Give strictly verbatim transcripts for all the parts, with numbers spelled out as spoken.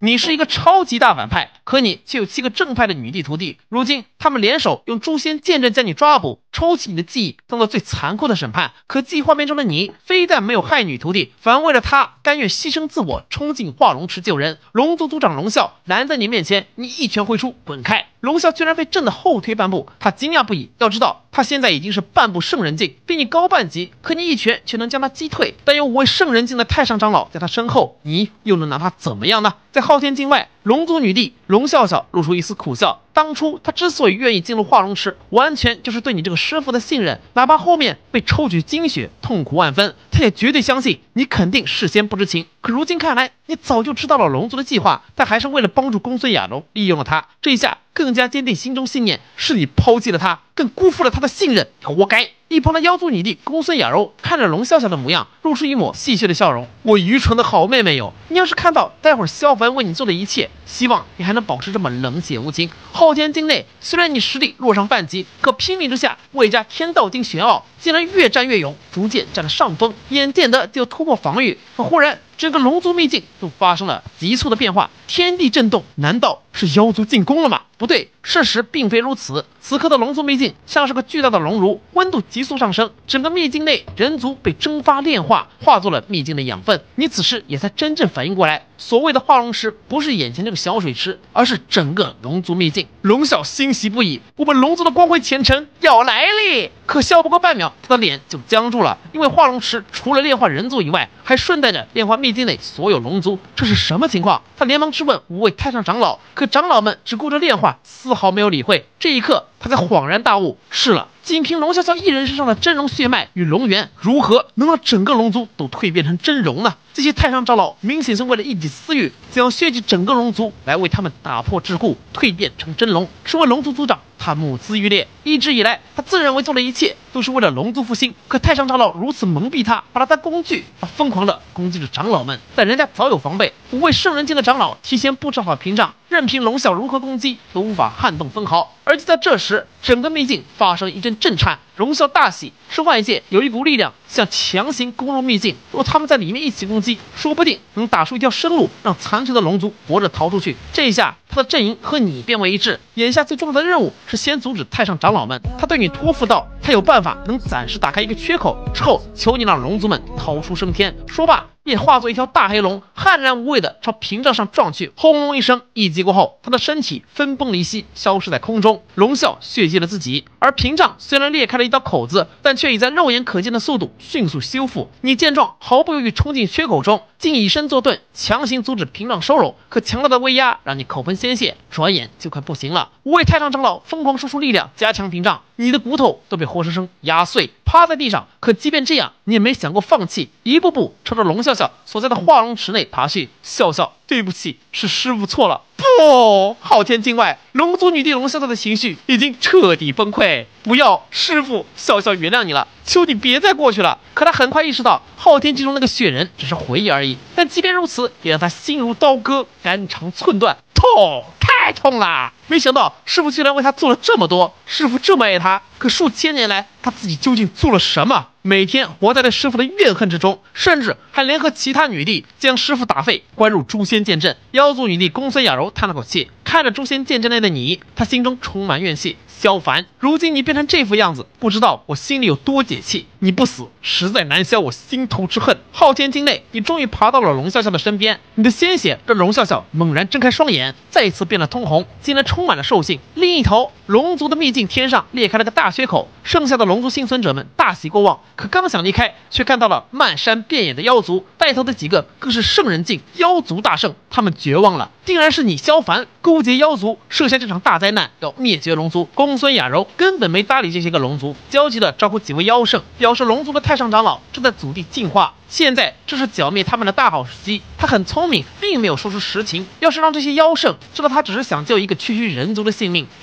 你是一个超级大反派，可你却有七个正派的女帝徒弟。如今他们联手用诛仙剑阵将你抓捕，抽起你的记忆，当做最残酷的审判。可记忆画面中的你，非但没有害女徒弟，反而为了她甘愿牺牲自我，冲进化龙池救人。龙族族长龙啸拦在你面前，你一拳挥出，滚开！龙啸居然被震得后退半步，他惊讶不已。要知道，他现在已经是半步圣人境，比你高半级，可你一拳却能将他击退。但有五位圣人境的太上长老在他身后，你又能拿他怎么样呢？在昊天境外，龙族女帝龙笑笑露出一丝苦笑。当初他之所以愿意进入化龙池，完全就是对你这个师傅的信任，哪怕后面被抽取精血，痛苦万分，他也绝对相信你肯定事先不知情。可如今看来，你早就知道了龙族的计划，但还是为了帮助公孙亚柔利用了他。这一下更加坚定心中信念，是你抛弃了他，更辜负了他的信任，活该！一旁的妖族女帝公孙雅柔看着龙笑笑的模样，露出一抹戏谑的笑容。我愚蠢的好妹妹哟，你要是看到待会儿萧凡为你做的一切，希望你还能保持这么冷血无情。昊天境内虽然你实力落上半级，可拼命之下，魏家天道经玄奥竟然越战越勇，逐渐占了上风，眼见的就突破防御。可忽然整个龙族秘境都发生了急促的变化，天地震动，难道是妖族进攻了吗？不对，事实并非如此。此刻的龙族秘境像是个巨大的熔炉，温度急速上升，整个秘境内人族被蒸发炼化，化作了秘境的养分。你此时也才真正反应过来，所谓的化龙池不是眼前这个小水池，而是整个龙族秘境。龙啸欣喜不已，我们龙族的光辉前程要来哩！可笑不过半秒，他的脸就僵住了，因为化龙池除了炼化人族以外，还顺带着炼化秘境内所有龙族。这是什么情况？他连忙质问五位太上长老，可长老们只顾着炼化，丝毫没有理会。这一刻，他才恍然大悟，是了，仅凭龙笑笑一人身上的真龙血脉与龙元，如何能让整个龙族都蜕变成真龙呢？这些太上长老明显是为了一己私欲，想要血祭整个龙族，来为他们打破桎梏，蜕变成真龙。身为龙族族长，他目眦欲裂，一直以来他自认为做的一切都是为了龙族复兴。可太上长老如此蒙蔽他，把他当工具，他疯狂的攻击着长老们。但人家早有防备，五位圣人境的长老提前布置好屏障，任凭龙啸如何攻击，都无法撼动分毫。而就在这时，整个秘境发生一阵震颤，龙啸大喜，是外界有一股力量想强行攻入秘境，若他们在里面一起攻击，说不定能打出一条生路，让残存的龙族活着逃出去。这一下，他的阵营和你变为一致。眼下最重要的任务是先阻止太上长老们。他对你托付到，他有办法能暂时打开一个缺口，之后求你让龙族们逃出升天。说罢，便化作一条大黑龙，悍然无畏的朝屏障上撞去。轰隆一声，一击过后，他的身体分崩离析，消失在空中。龙啸血祭了自己，而屏障虽然裂开了一道口子，但却以在肉眼可见的速度迅速修复。你见状，毫不犹豫冲进缺口中，竟以身作盾，强行阻止屏障收拢。可强大的威压让你口喷鲜血，转眼就快不行了。五位太上长老疯狂输出力量，加强屏障，你的骨头都被活生生压碎，趴在地上。可即便这样，你也没想过放弃，一步步朝着龙笑笑所在的化龙池内爬去。笑笑，对不起，是师傅错了。不，昊天境外，龙族女帝龙笑笑的情绪已经彻底崩溃。不要，师傅，笑笑原谅你了，求你别再过去了。可他很快意识到，昊天境中那个血人只是回忆而已，但即便如此，也让他心如刀割，肝肠寸断，痛，太痛了。没想到师傅居然为他做了这么多，师傅这么爱他，可数千年来他自己究竟做了什么？每天活在对师傅的怨恨之中，甚至还联合其他女帝将师傅打废，关入诛仙剑阵。妖族女帝公孙雅柔叹了口气，看着诛仙剑阵内的你，她心中充满怨气。萧凡，如今你变成这副样子，不知道我心里有多解气。你不死，实在难消我心头之恨。昊天境内，你终于爬到了龙笑笑的身边，你的鲜血让龙笑笑猛然睁开双眼，再一次变得通红，竟然充满了兽性。另一头，龙族的秘境天上裂开了个大缺口，剩下的龙族幸存者们大喜过望，可刚想离开，却看到了漫山遍野的妖族，带头的几个更是圣人境，妖族大胜，他们绝望了。竟然是你萧凡勾结妖族，设下这场大灾难，要灭绝龙族。公孙雅柔根本没搭理这些个龙族，焦急的招呼几位妖圣，表示龙族的太上长老正在阻地进化，现在这是剿灭他们的大好时机。他很聪明，并没有说出实情。要是让这些妖圣知道他只是想救一个区区人族的性命，就算他是妖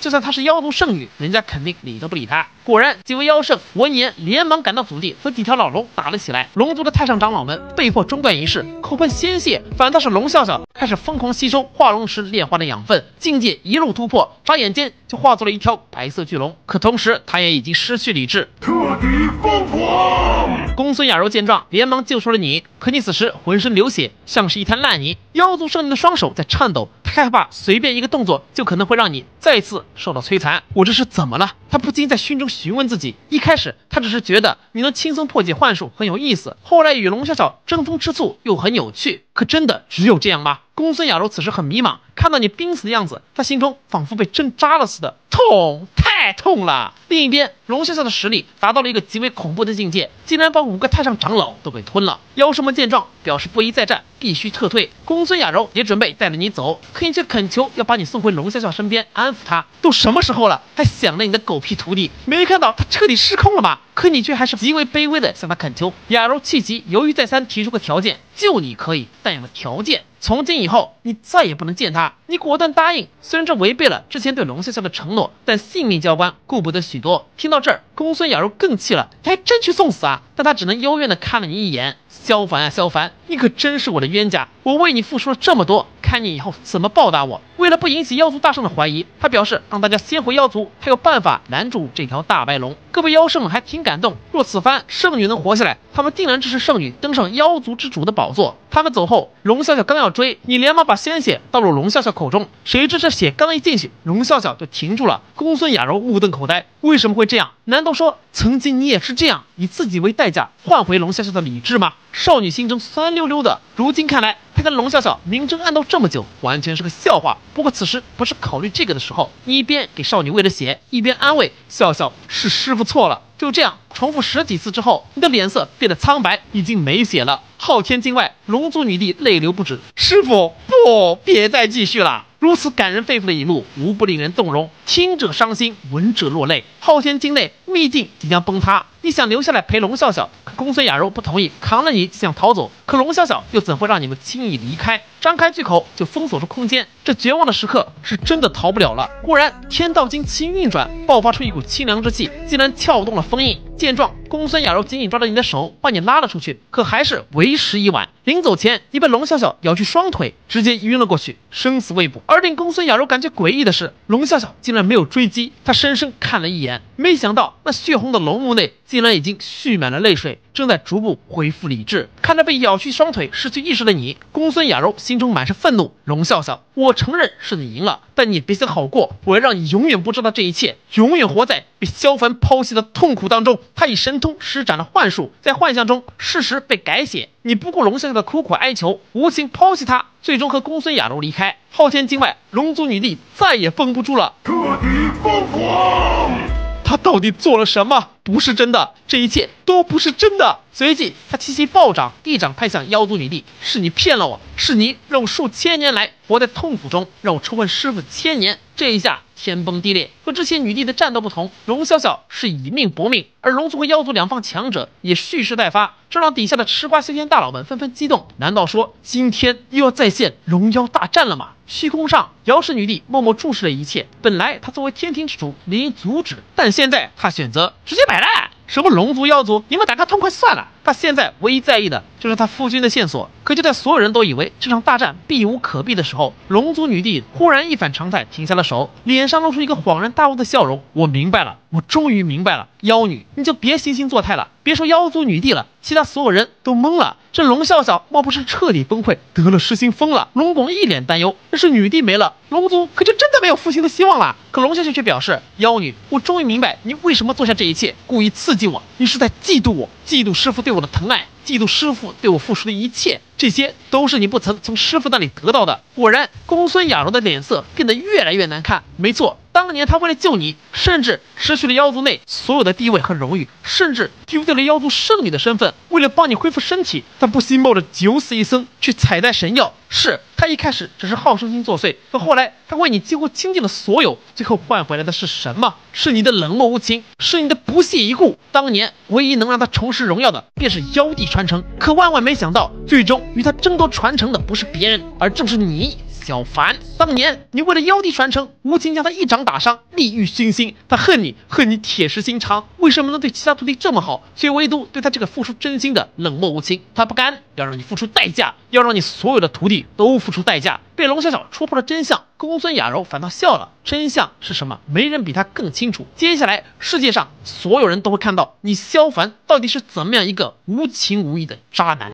妖族圣女，人家肯定理都不理他。果然，几位妖圣闻言连忙赶到祖地，和几条老龙打了起来。龙族的太上长老们被迫中断仪式，口喷鲜血，反倒是龙笑笑开始疯狂吸收化龙石炼化的养分，境界一路突破，眨眼间就化作了一条白色巨龙。可同时，他也已经失去理智， 彻底疯狂。 公孙雅柔见状，连忙救出了你。可你此时浑身流血，像是一滩烂泥。妖族圣女的双手在颤抖，他害怕随便一个动作就可能会让你再次受到摧残。我这是怎么了？他不禁在心中询问自己。一开始他只是觉得你能轻松破解幻术很有意思，后来与龙笑笑争风吃醋又很有趣。可真的只有这样吗？公孙雅柔此时很迷茫，看到你濒死的样子，他心中仿佛被针扎了似的，痛，太痛了。另一边，龙笑笑的实力达到了一个极为恐怖的境界，竟然把五个太上长老都给吞了。妖兽们见状，表示不宜再战，必须撤退。公孙雅柔也准备带着你走，可你却恳求要把你送回龙笑笑身边，安抚他。都什么时候了，还想着你的狗屁徒弟？没看到他彻底失控了吗？可你却还是极为卑微的向他恳求。雅柔气急，犹豫再三，提出个条件：救你可以，但有个条件。从今以后，你再也不能见他。你果断答应，虽然这违背了之前对龙笑笑的承诺，但性命交关，顾不得许多。听到这儿，公孙雅柔更气了，你还真去送死啊？但他只能幽怨的看了你一眼。萧凡啊萧凡，你可真是我的冤家，我为你付出了这么多，看你以后怎么报答我。为了不引起妖族大圣的怀疑，他表示让大家先回妖族，还有办法拦住这条大白龙。各位妖圣们还挺感动，若此番圣女能活下来，他们定然支持圣女登上妖族之主的宝座。他们走后，龙笑笑刚要追，你连忙把鲜血倒入龙笑笑口中，谁知这血刚一进去，龙笑笑就停住了。公孙雅柔目瞪口呆，为什么会这样？难道说曾经你也是这样以自己为代价换回龙笑笑的理智吗？少女心中酸溜溜的，如今看来，她跟龙笑笑明争暗斗这么久，完全是个笑话。不过此时不是考虑这个的时候，你一边给少女喂了血，一边安慰笑笑：“是师傅错了。”就这样重复十几次之后，你的脸色变得苍白，已经没血了。昊天境外，龙族女帝泪流不止。师傅，不，别再继续了。如此感人肺腑的一幕，无不令人动容，听者伤心，闻者落泪。昊天境内秘境即将崩塌，你想留下来陪龙笑笑，可公孙雅柔不同意，扛了你就想逃走。可龙笑笑又怎会让你们轻易离开？张开巨口就封锁住空间，这绝望的时刻是真的逃不了了。忽然，天道经奇运转，爆发出一股清凉之气，竟然撬动了封印。见状，公孙雅柔紧紧抓着你的手，把你拉了出去，可还是为时已晚。临走前，你被龙笑笑咬去双腿，直接晕了过去，生死未卜。而令公孙雅柔感觉诡异的是，龙笑笑竟然没有追击，他深深看了一眼，没想到那血红的龙目内竟然已经蓄满了泪水，正在逐步恢复理智。看着被咬去双腿、失去意识的你，公孙雅柔心中满是愤怒。龙笑笑，我承认是你赢了，但你也别想好过，我要让你永远不知道这一切，永远活在被萧凡抛弃的痛苦当中。他以神通施展了幻术，在幻象中事实被改写，你不顾龙笑笑的苦苦哀求，无情抛弃他，最终和公孙雅柔离开。昊天境外，龙族女帝再也绷不住了， 彻底疯狂。 他到底做了什么？不是真的，这一切都不是真的。随即，他气息暴涨，一掌拍向妖族女帝：“是你骗了我，是你让我数千年来活在痛苦中，让我仇恨师傅千年。”这一下天崩地裂。和之前女帝的战斗不同，龙笑笑是以命搏命，而龙族和妖族两方强者也蓄势待发，这让底下的吃瓜修仙大佬们纷纷激动。难道说今天又要再现龙妖大战了吗？虚空上，瑶氏女帝默默注视了一切。本来她作为天庭之主，理应阻止，但现在她选择直接摆烂。什么龙族妖族，你们打个痛快算了。他现在唯一在意的就是他夫君的线索。可就在所有人都以为这场大战避无可避的时候，龙族女帝忽然一反常态，停下了手，脸上露出一个恍然大悟的笑容。我明白了，我终于明白了，妖女，你就别惺惺作态了。别说妖族女帝了，其他所有人都懵了。这龙笑笑莫不是彻底崩溃，得了失心疯了？龙拱一脸担忧，要是女帝没了，龙族可就真的没有复兴的希望了。可龙笑笑却表示，妖女，我终于明白你为什么做下这一切，故意刺激我，你是在嫉妒我，嫉妒师父对我的疼爱，嫉妒师父对我付出的一切，这些都是你不曾从师父那里得到的。果然，公孙雅柔的脸色变得越来越难看。没错，当年他为了救你，甚至失去了妖族内所有的地位和荣誉，甚至丢掉了妖族圣女的身份。为了帮你恢复身体，他不惜冒着九死一生去采摘神药。是他一开始只是好胜心作祟，可后来他为你几乎倾尽了所有，最后换回来的是什么？是你的冷漠无情，是你的不屑一顾。当年唯一能让他重拾荣耀的，便是妖帝传承。可万万没想到，最终与他争夺传承的不是别人，而正是你。 小凡，当年你为了妖帝传承，无情将他一掌打伤，利欲熏心。他恨你，恨你铁石心肠。为什么能对其他徒弟这么好，却唯独对他这个付出真心的冷漠无情？他不甘，要让你付出代价，要让你所有的徒弟都付出代价。被龙小小戳破了真相，公孙雅柔反倒笑了。真相是什么？没人比他更清楚。接下来，世界上所有人都会看到你萧凡到底是怎么样一个无情无义的渣男。